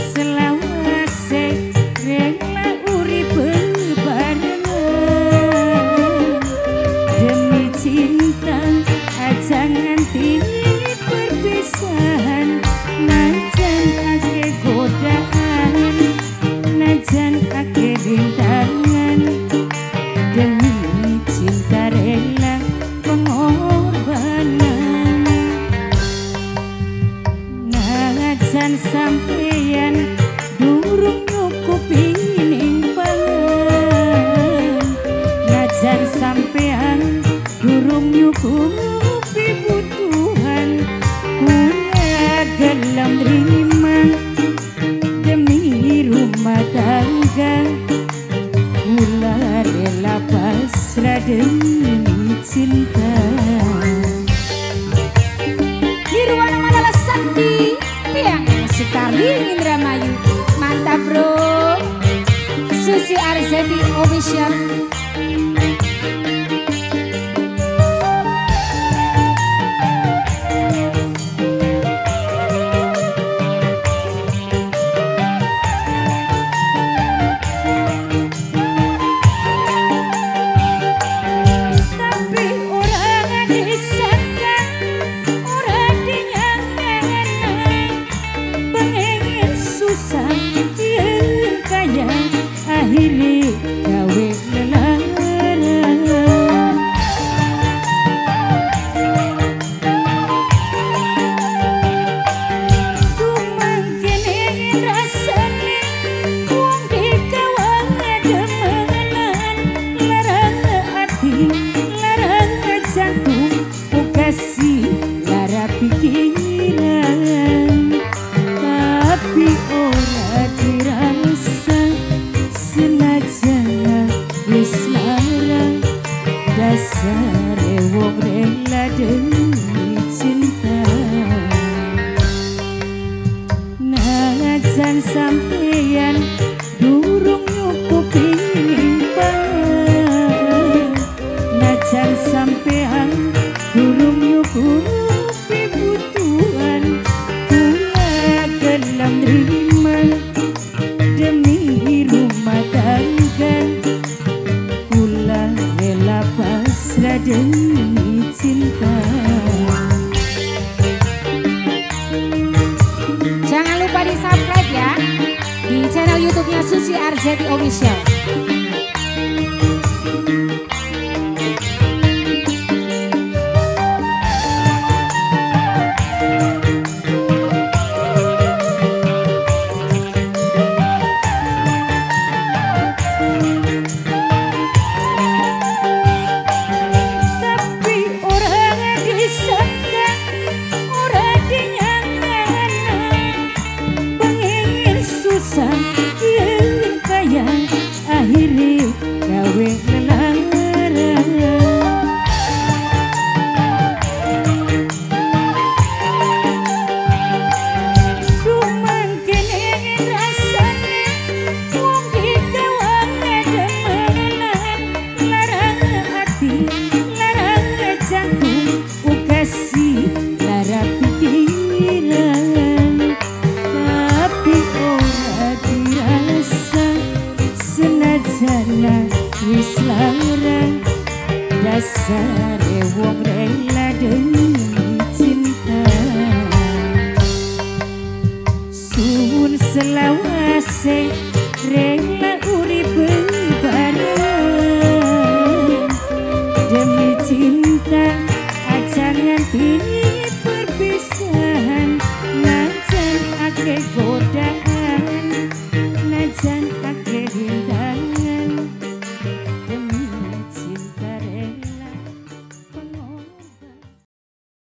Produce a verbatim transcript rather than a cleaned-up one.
selawase rela urip bebarengan demi cinta aja nganti perpisahan najan ake godaan najan ake rintangan demi cinta rela pengorbanan najan sampeyan durung nyukupi nimbangan najan sampeyan durung nyukupi butuhan kula gelem nerima demi rumah tangga kula rela pasrah demi cinta. Di ruangan mana Sakti yang sekali Indramayu mantap bro. Susi Arzeti Official. Akhirnya gawe lelaran dumangkene rasane wong dikawang demenan larang ati larang jantung ukasi lara pikiran tapi ora dirasa senajan wis larang dasare wong rela demi cinta najan sampeyan durung nyukupi nimbangan najan sampeyan durung nyukupi butuhan kula gelem nerima demi rumah tangga kula rela pasrah demi cinta. Jangan lupa di subscribe ya di channel YouTube-nya Susi Arzeti Official. Akhirnya gawe lelaran dumangkene rasane wong dikawang demenan larang ati larang jantung ukasi lara pikiran tapi ora dirasa senajan wis larang dasare wong rela demi cinta suwun selawase rela